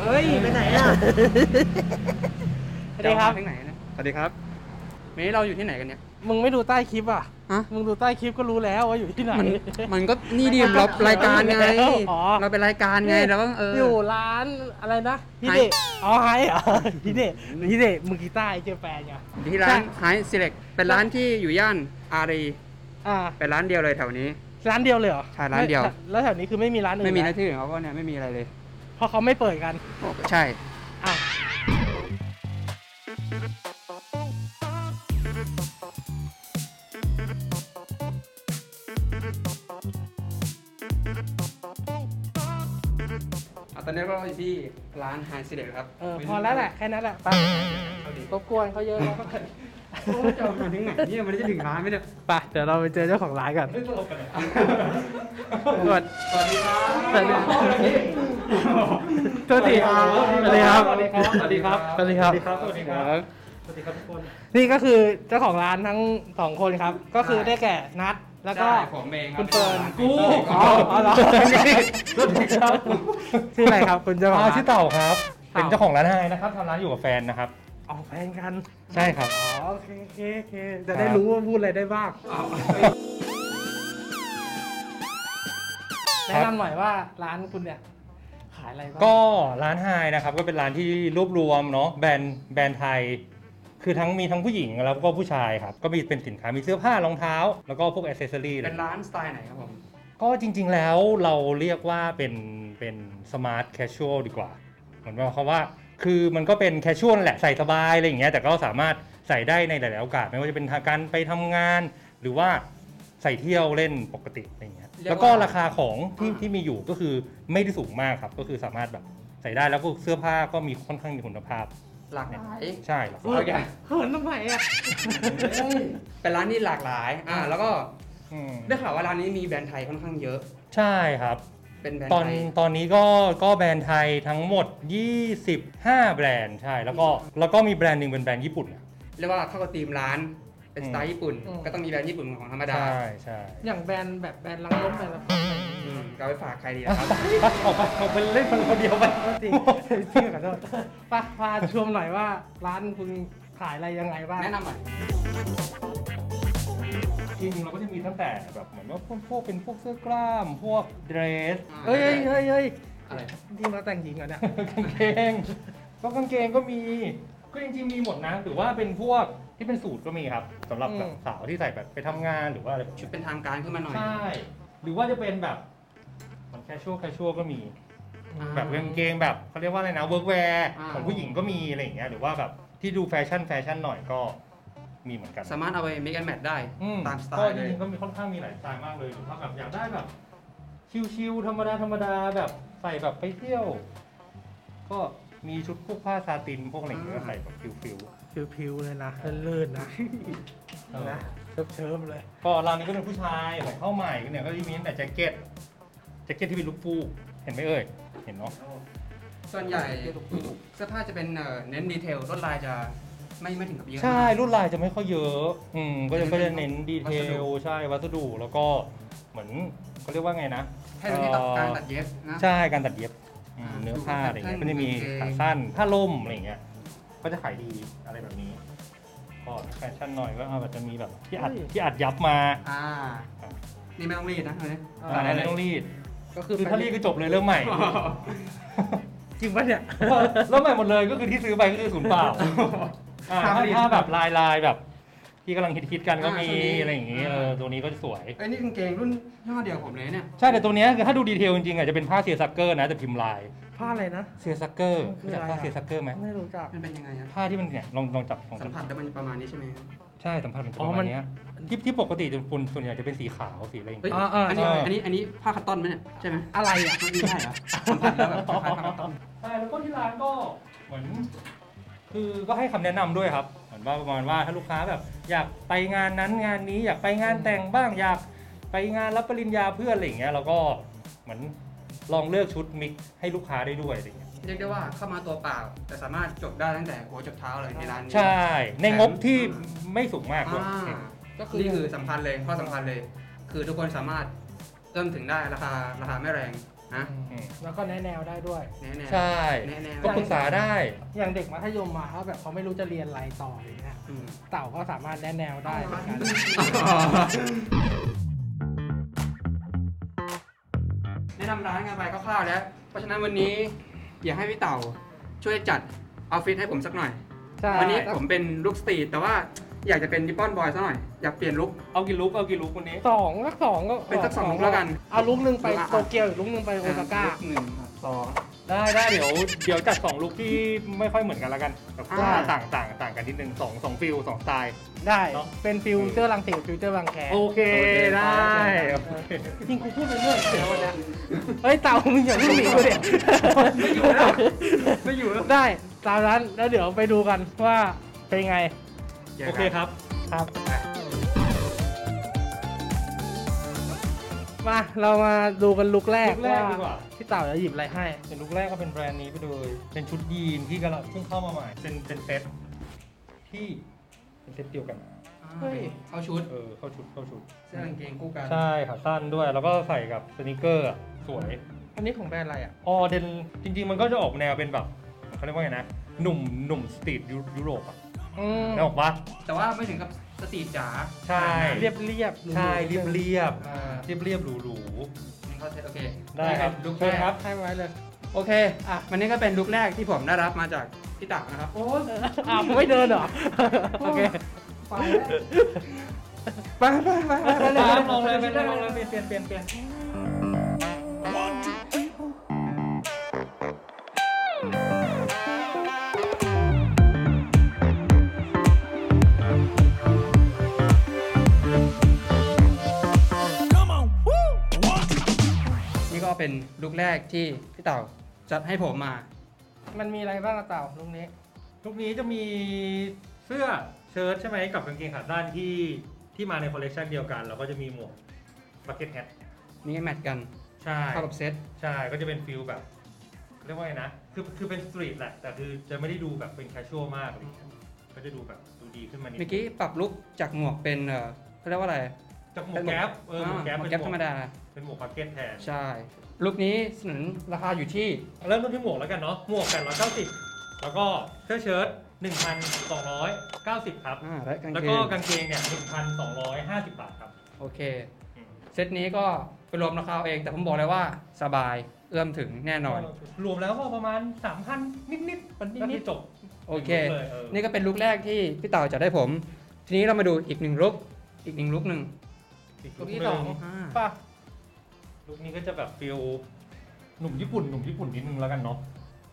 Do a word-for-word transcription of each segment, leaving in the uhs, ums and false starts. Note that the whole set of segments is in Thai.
ฮ้ยไปไหนอ่ะสวัสดีครับที่ไหนเนี่ยสวัสดีครับวันนี้เราอยู่ที่ไหนกันเนี่ยมึงไม่ดูใต้คลิปอ่ะฮะมึงดูใต้คลิปก็รู้แล้วว่าอยู่ที่ไหนมันก็นี่ดิเรารายการไงเราเป็นรายการไงเราก็เอออยู่ร้านอะไรนะฮิเดะอ๋อไฮเหรอฮิเดะฮิเดะมือกีตาร์ไอเจแปนไงที่ร้านไฮซีเล็กเป็นร้านที่อยู่ย่านอารีอ่าเป็นร้านเดียวเลยแถวนี้ร้านเดียวเลยเหรอใช่ร้านเดียวแล้วแถวนี้คือไม่มีร้านอื่นไม่มีนะที่อื่นเขาก็เนี่ยไม่มีอะไรเลยเพราะเขาไม่เปิดกันใช่อ้าวตอนนี้ก็อยู่ที่ร้านไฮซีเล็กครับเออพอแล้วแหละแค่นั้นแหละไปรบกวนเขาเยอะแล้วจะมาถึงไหนเนี่ยมันจะถึงร้านไหมเนี่ยไปเดี๋ยวเราไปเจอเจ้าของร้านกันสวัสดีครับสวัสดีครับสวัสดีครับสวัสดีครับสวัสดีครับสวัสดีครับสวัสดีครับสวัสดีครับสวัสดีครับทุกคนนี่ก็คือเจ้าของร้านทั้งสองคนครับก็คือได้แก่นัทแล้วก็คุณเฟิร์นกูอ๋อเหรอชื่ออะไรครับคุณเจ้าของร้านชื่อเต่าครับเป็นเจ้าของร้านไฮนะครับทำร้านอยู่กับแฟนนะครับอ๋อแฟนกันใช่ครับอ๋อโอเคโอเคโอเคจะได้รู้ว่าพูดอะไรได้บ้างแนะนำหน่อยว่าร้านคุณเนี่ยขายอะไรบ้างก็ร้านไฮนะครับก็เป็นร้านที่รวบรวมเนาะแบรนด์แบรนด์ไทยคือทั้งมีทั้งผู้หญิงแล้วก็ผู้ชายครับก็มีเป็นสินค้ามีเสื้อผ้ารองเท้าแล้วก็พวกแอคเซสซอรี่เป็นร้านสไตล์ไหนครับผมก็จริงๆแล้วเราเรียกว่าเป็นเป็นสมาร์ทแคชชวลดีกว่าเหมือนว่าเขาว่าคือมันก็เป็นแคชชวลแหละใส่สบายอะไรอย่างเงี้ยแต่ก็สามารถใส่ได้ในหลายๆโอกาสไม่ว่าจะเป็นการไปทำงานหรือว่าใส่เที่ยวเล่นปกติอะไรเงี้ยแล้วก็ราคาของที่ที่มีอยู่ก็คือไม่ได้สูงมากครับก็คือสามารถแบบใส่ได้แล้วก็เสื้อผ้าก็มีค่อนข้างมีคุณภาพหลากหลายใช่หลากหลายเขินทำไมอ่ะเป็นร้านที่หลากหลายอ่าแล้วก็ได้ข่าวว่าร้านนี้มีแบรนด์ไทยค่อนข้างเยอะใช่ครับเป็นแบรนด์ตอนตอนนี้ก็ก็แบรนด์ไทยทั้งหมดยี่สิบห้าแบรนด์ใช่แล้วก็แล้วก็มีแบรนด์หนึ่งเป็นแบรนด์ญี่ปุ่นเรียกว่าเข้ากับธีมร้านเป็นสไตล์ญี่ปุ่นก็ต้องมีแบรนด์ญี่ปุ่นของธรรมดาใช่ใช่อย่างแบรนด์แบบแบรนด์ลังล้มแบรนด์ละพันเราไปฝากใครดีครับออกไปออกไปเล่นคนเดียวไปจริงจริงขอโทษป้าพาชมหน่อยว่าร้านคุณขายอะไรยังไงบ้างแนะนำหน่อยจริงเราก็จะมีตั้งแต่แบบเหมือนว่าพวกเป็นพวกเสื้อกล้ามพวกเดรสเฮ้ยเฮ้ยเฮ้ยอะไรจริงเราแต่งหญิงเหรอเนี่ยกางเกงก็กางเกงก็มีก็จริงๆมีหมดนะหรือว่าเป็นพวกที่เป็นสูทก็มีครับสำหรับสาวที่ใส่แบบไปทำงานหรือว่าอะไรชุดเป็นทางการขึ้นมาหน่อยใช่หรือว่าจะเป็นแบบมันแคชชวลแคชชวลก็มีแบบกางเกงแบบเขาเรียกว่าอะไรนะเวิร์กแวร์ของผู้หญิงก็มีอะไรอย่างเงี้ยหรือว่าแบบที่ดูแฟชั่นแฟชั่นหน่อยก็มีเหมือนกันสามารถเอาไป mix and match ได้ตามสไตล์เลยก็มีค่อนข้างมีหลายสไตล์มากเลยหรือว่าแบบอยากได้แบบชิลๆธรรมดาธรรมดาแบบใส่แบบไปเที่ยวก็มีชุดพวกผ้าซาตินพวกอะไรอย่างเงี้ยใส่แบบฟิวฟิวฟิวเลยนะลื่นๆนะนะเชิมๆเลยก็ร้านนี้ก็เป็นผู้ชายของเข้าใหม่เนี่ยก็จะมีตั้งแต่แจ็คเก็ตแจ็คเก็ตที่เป็นลูกฟูกเห็นไหมเอ่ยเห็นเนาะส่วนใหญ่เสื้อผ้าจะเป็นเน้นดีเทลลวดลายจะไม่ไม่ถึงกับเยอะใช่ลวดลายจะไม่ค่อยเยอะอืมก็จะก็จะเน้นดีเทลใช่วัสดุแล้วก็เหมือนเขาเรียกว่าไงนะให้เป็นที่การตัดเย็บนะใช่การตัดเย็บเนื้อผ้าอะไรเงี้ยก็จะมีขาสั้นผ้าล่มอะไรเงี้ยก็จะขายดีอะไรแบบนี้ก็แฟชั่นหน่อยก็อาจจะมีแบบที่อัดที่อัดยับมาอ่านี่ไม่ต้องรีดนะเลยอ่าไม่ต้องรีดก็คือถ้ารีดก็จบเลยเริ่มใหม่จริงปะเนี่ยเริ่มใหม่หมดเลยก็คือที่ซื้อไปก็คือศูนย์เปล่าถ้าแบบลายลายแบบที่กำลังฮิตๆกันก็มีอะไรอย่างงี้เออตัวนี้ก็สวยไอ้นี่กางเกงรุ่นยี่ห้อเดียวผมเลยเนี่ยใช่แต่ตัวนี้คือถ้าดูดีเทลจริงๆอ่ะจะเป็นผ้าเซียซักเกอร์นะแต่พิมพ์ลายผ้าอะไรนะเซียซักเกอร์รู้จักผ้าเซียซักเกอร์ไหมไม่รู้จักมันเป็นยังไงครับผ้าที่มันเนี่ยลองลองจับสัมผัสแล้วมันประมาณนี้ใช่ไหมใช่สัมผัสเป็นประมาณนี้ที่ที่ปกติจะปุ่นส่วนใหญ่จะเป็นสีขาวสีอะไรอย่างเงี้ยอันนี้อันนี้อันนี้ผ้าคัตตอนไหมเนี่ยใช่ไหมอะไรอ่ะมันไม่ใช่เหรอสัมผัสแล้วแบบคล้ายผ้าคัตตอนใช่แล้วก็ที่ร้านก็เหมือนคือก็ให้คำแนะนำด้วยครับเหมือนว่าประมาณว่าถ้าลูกค้าแบบอยากไปงานนั้นงานนี้อยากไปงานแต่งบ้างอยากไปงานรับปริญญาเพื่อนอะไรอย่างเงี้ยเราก็เหมือนลองเลือกชุดมิกให้ลูกค้าได้ด้วยอะไรอย่างเงี้ยเรียกได้ว่าเข้ามาตัวเปล่าแต่สามารถจบได้ตั้งแต่หัวจนเท้าเลยในร้านนี้ใช่ในงบที่ไม่สูงมากด้วยก็คือนี่คือสำคัญเลยข้อสำคัญเลยคือทุกคนสามารถเริ่มถึงได้ราคาราคาไม่แรงนะอืมแล้วก็แนะแนวได้ด้วยแน่ๆใช่แน่ๆก็ปรึกษาได้อย่างเด็กมัธยมมาเขาแบบเขาไม่รู้จะเรียนอะไรต่ออย่างเงี้ยอืมเต่าก็สามารถแนะแนวได้เหมือนกันแนะนำร้านกันไปคร่าวๆแล้ว เพราะฉะนั้นวันนี้อยากให้พี่เต่าช่วยจัดเอาฟิตให้ผมสักหน่อยใช่วันนี้ผมเป็นลุคสตรีทแต่ว่าอยากจะเป็นนิปปอนบอยสักหน่อย อยากเปลี่ยนลุคเอากี่ลุกเอากี่ลุกวันนี้สองสักสองก็เป็นสักสองลุคแล้วกันเอาลุกหนึ่งไปอ่ะโตเกียวอีกลุกหนึ่งไปโอซาก้าลุคหนึ่งสองได้ได้เดี๋ยวเดี๋ยวจัดสองลุกที่ไม่ค่อยเหมือนกันแล้วกันแบบอ่าต่างต่างต่างกันนิดนึงสองสองฟิลสองสไตล์ได้เนอะเป็นฟิวเจอร์ลังสิตฟิวเจอร์บางแคโอเคได้จริงกูพูดไปเรื่อยแล้ววันเนี้ยเฮ้ยเต่ามึงอย่าเพิ่งหนีกูเด็ไม่อยู่แล้วไม่อยู่แล้วได้ตามนั้นแล้วเดี๋ยวไปดูกันว่าเป็นไงโอเคครับครับ มาเรามาดูกันลุกแรกลุคแรกดีกว่าพี่เต่าจะหยิบอะไรให้เป็นลุคแรกก็เป็นแบรนด์นี้ไปเลยเป็นชุดยีนที่กำลังเพิ่งเข้ามาใหม่เป็นเป็นเซ็ตที่เป็นเซ็ตเดียวกันเฮ้ยเข้าชุดเออเข้าชุดเข้าชุดเสื้อกางเกงคู่กันใช่ขาสั้นด้วยแล้วก็ใส่กับสนิเกอร์อะสวยอันนี้ของแบรนด์อะไรอ่ะออเดนจริง ๆ มันก็จะออกแนวเป็นแบบเขาเรียกว่าไงนะ หนุ่มหนุ่มสตรีทยุยุโรปอ่ะอืมนึกออกปะแต่ว่าไม่ถึงกับสตรีทจ๋าใช่เรียบเรียบใช่เรียบเรียบอ่าเรียบเรียบหรูหรูนี่เขาเซ็ตโอเคๆได้ครับลุคเชิแรญกครับให้ไว้เลยโอเคอ่ะวันนี้ก็เป็นลุคแรกที่ผมได้รับมาจากพี่เต่านะครับโอ้ยอ่ะมึงไม่เดินเหรอ โอเคไปแล้วไปไปไปไปไปเลยลองเลยไปเลยลองเลยเปลี่ยนเปลี่ยนเปลี่ยนเปลี่ยนนี่ก็เป็นลุคแรกที่พี่เต่าจัดให้ผมมามันมีอะไรบ้างอะเต่าลุงนี้ลุคนี้จะมีเสื้อเชิ้ตใช่ไหมกับกางเกงขาสั้นที่ที่มาในคอลเลกชันเดียวกัน แล้วก็จะมีหมวกบักเก็ตแฮทนี่แมทกันใช่เข้ากับเซ็ตใช่ก็จะเป็นฟิลแบบเรียกว่าไงนะ คือคือเป็นสตรีทแหละ แต่คือจะไม่ได้ดูแบบเป็นแคชชวลมากอะไรอย่างเงี้ยก็จะดูแบบดูดีขึ้นมานิดเมื่อกี้ปรับลุคจากหมวกเป็นเออเขาเรียกว่าอะไรจากหมวกแก๊ปเออหมวกแก๊ปหมวกเป็นแก๊ปธรรมดาเป็นหมวกบักเก็ตแทนใช่ ลุคนี้สนุนราคาอยู่ที่เริ่มต้นที่หมวกแล้วกันเนาะ หมวกแปดร้อยเก้าสิบแล้วก็เสื้อเชิ้ตหนึ่งพันสองร้อยเก้าสิบครับอ่าและกางแล้วเกก็งกางเกงเนี่ยหนึ่งพันสองร้อยห้าสิบบาทครับโอเคอืมเซตนี้ก็ไปรวมราคาเอาเอง แต่ผมบอกเลยว่าสบายเอื้อมถึงแน่นอนรวมแล้วก็ประมาณสามพันนิดๆมันก็นิคืดอจบโอเคเลยเออนี่ก็เป็นลุคแรกที่พี่เต่าจัดให้ผม ทีนี้เรามาดูอีกหนึ่งลุคอีกหนึ่งลุคหนึ่งอีกลุลุกคที่หสนึ่องงป่ะลุคนี้ก็จะแบบฟิลหนุ่มญี่ปุ่นหนุ่มญี่ปุ่นนิดนึงแล้วกันเนาะ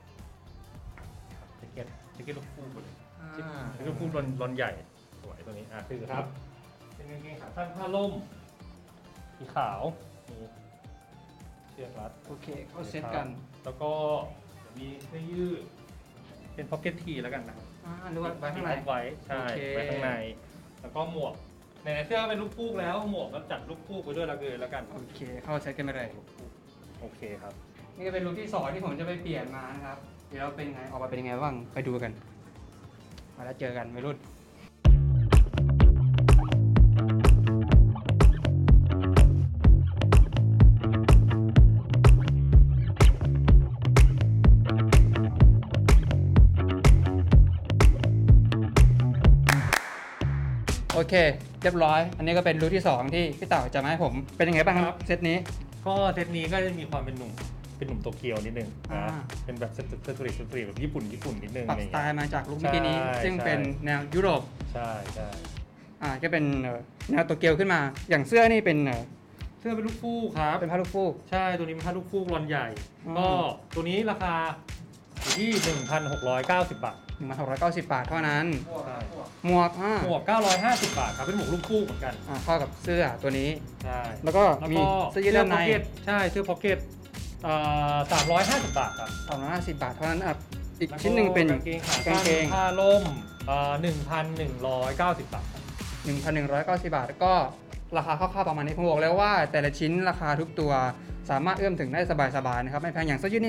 แจ็คเก็ตแจ็คเก็ตลูกคู่ไปเลยอ่าแจ็คเก็ตลูกคู่รอนรอนใหญ่สวยตัวนี้อ่ะคือครับ เป็นกางเกงขาสั้นผ้าล่มสีขาวมีเชือกรัดโอเคเข้าเซตกันแล้วก็จะมีเสื้อยืดเป็นพ็อกเก็ตทีแล้วกันนะอ่าหรือว่าไว้ข้างในไว้ใช่โอเคไว้ข้างใน แล้วก็หมวกในเสื้อเป็นลูกฟูกแล้วหมวกก็จัดลูกฟูกไปด้วยละเลยแล้วกันโอเคเข้าเซตกันไปเลยโอเคครับนี่ก็เป็นลุคที่สองที่ผมจะไปเปลี่ยนมานะครับ เดี๋ยวเป็นไงออกมาเป็นยังไงบ้างไปดูกัน มาแล้วเจอกันวัยรุ่น โอเค เรียบร้อย อันนี้ก็เป็นลุคที่สองที่พี่เต่าจะมาให้ผมเป็นยังไงบ้างครับเซตนี้ก็เซตนี้ก็จะมีความเป็นหนุ่มเป็นหนุ่มโตเกียวนิดนึงอ่านะเป็นแบบสตรีทสตรีทสตรีทแบบญี่ปุ่นญี่ปุ่นนิดนึงปรับอะไรสเงี้ยไตล์มาจากลุคเมื่อกี้นี้ใช่ซึ่งใช่เป็นแนวยุโรปใช่ใช่อ่าก็เป็นเอ่อแนวโตเกียวขึ้นมา อย่างเสื้อนี่เป็นเอ่อเสื้อเป็นลูกฟูกครับเป็นผ้าลูกฟูกใช่ตัวนี้เป็นผ้าลูกฟูกรอนใหญ่อืมก็ตัวนี้ราคาอยู่ที่ หนึ่งพันหกร้อยเก้าสิบบาทหนึ่งพันหกร้อยเก้าสิบบาทเท่านั้นใช่หมวกอ่าหมวกเก้าร้อยห้าสิบบาทครับเป็นหมวกลูกฟูกเหมือนกันอ่าเข้ากับเสื้อตัวนี้ใช่แล้วก็แล้วมีก็เสื้อยืดด้านในพ็อกเก็ตใช่เสื้อพ็อกเก็ตอ่าสามร้อยห้าสิบบาทครับสามร้อยห้าสิบบาทเท่านั้นอ่ะอีกชิ้นหนึ่งเป็นกางเกงขากางสั้นเกงผ้าล่มหนึ่งพันหนึ่งร้อยเก้าสิบบาทครับหนึ่งพันหนึ่งร้อยเก้าสิบบาทก็ราคาคร่าวๆประมาณนี้ผมบอกแล้วว่าแต่ละชิ้นราคาทุกตัวสามารถเอื้อมถึงได้สบายๆนะครับไม่แพงอย่างเสื้อยืดนี่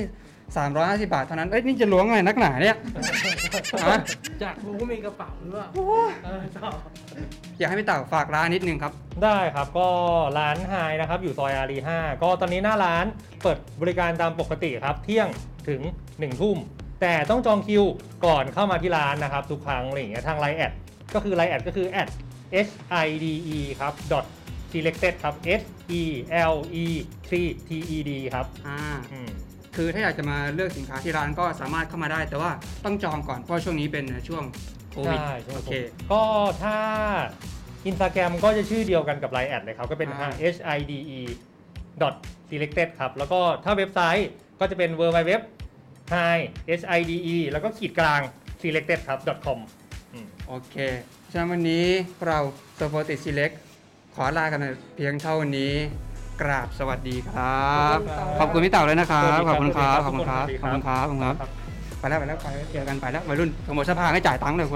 สามร้อยห้าสิบบาทเท่านั้น เอ้ยนี่จะล้วงอะไรนักหนาเนี่ยฮะจากกูก็มีกระเป๋าหรือเปล่าเออต่ออยากให้พี่เต่าฝากร้านนิดนึงครับได้ครับก็ร้านไฮนะครับอยู่ซอยอารีห้าก็ตอนนี้หน้าร้านเปิดบริการตามปกติครับเที่ยงถึงหนึ่งทุ่มแต่ต้องจองคิวก่อนเข้ามาที่ร้านนะครับทุกครั้งอะไรอย่างเงี้ยทางไลน์แอดก็คือไลน์แอดก็คือ at hide ครับ dot selected ครับ s e l e c t e d ครับอ่าอืมคือถ้าอยากจะมาเลือกสินค้าที่ร้านก็สามารถเข้ามาได้ แต่ว่าต้องจองก่อนเพราะช่วงนี้เป็นช่วงโควิดใช่ช่วงโอเคก็ถ้า Instagram ก็จะชื่อเดียวกันกับ ไลน์ แอดเลยครับ ก็เป็นอ่า hide dot selected ครับ แล้วก็ถ้าเว็บไซต์ก็จะเป็น www hi hide แล้วก็ขีดกลาง selected ครับ .com อืมโอเคฉะนั้นวันนี้เราสปอร์ติซีเล็กขอลากันเพียงเท่านี้กราบสวัสดีครับ ขอบคุณพี่เต่าเลยนะครับ ขอบคุณครับ ขอบคุณครับ ขอบคุณครับ ขอบคุณครับ ไปแล้วไปแล้วไปเจอกันไปแล้ววัยรุ่นขโมยเสื้อผ้าให้จ่ายตังค์เลย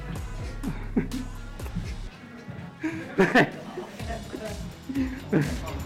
ครับ